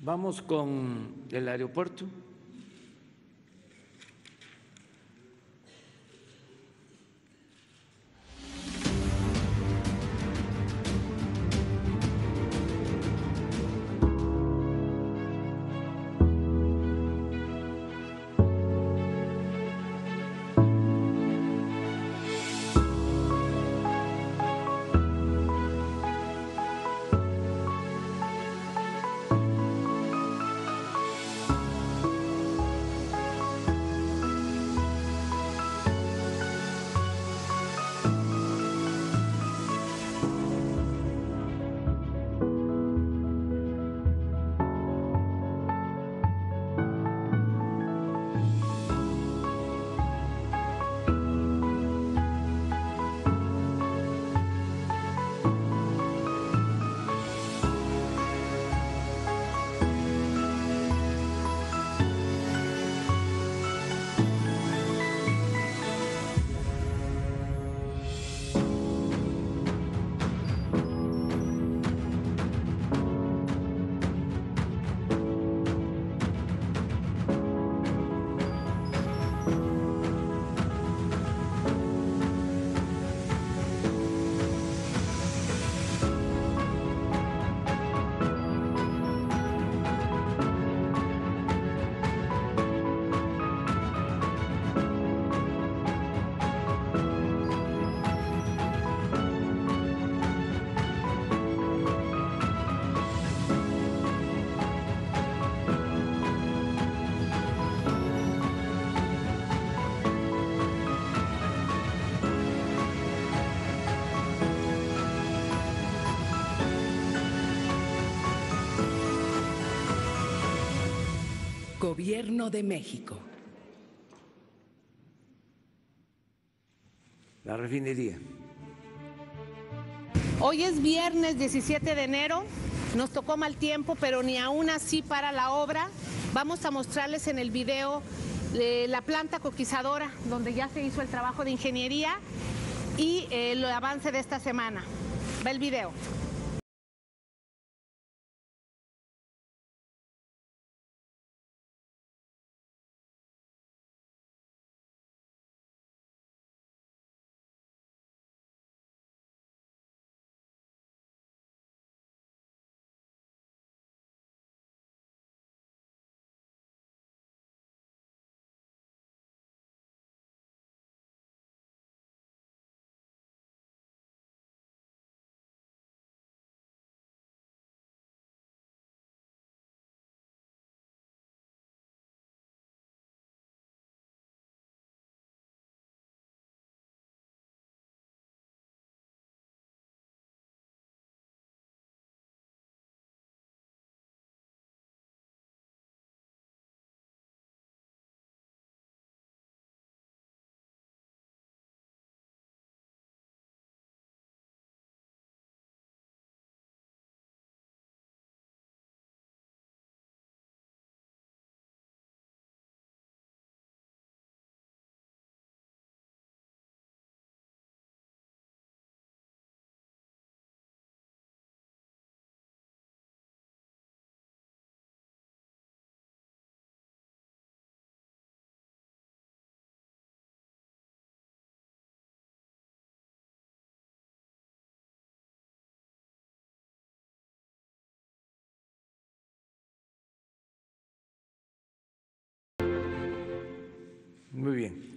Vamos con el aeropuerto. Gobierno de México. La refinería. Hoy es viernes 17 de enero, nos tocó mal tiempo, pero ni aún así para la obra. Vamos a mostrarles en el video la planta coquizadora, donde ya se hizo el trabajo de ingeniería y el avance de esta semana. Ve el video. Muy bien.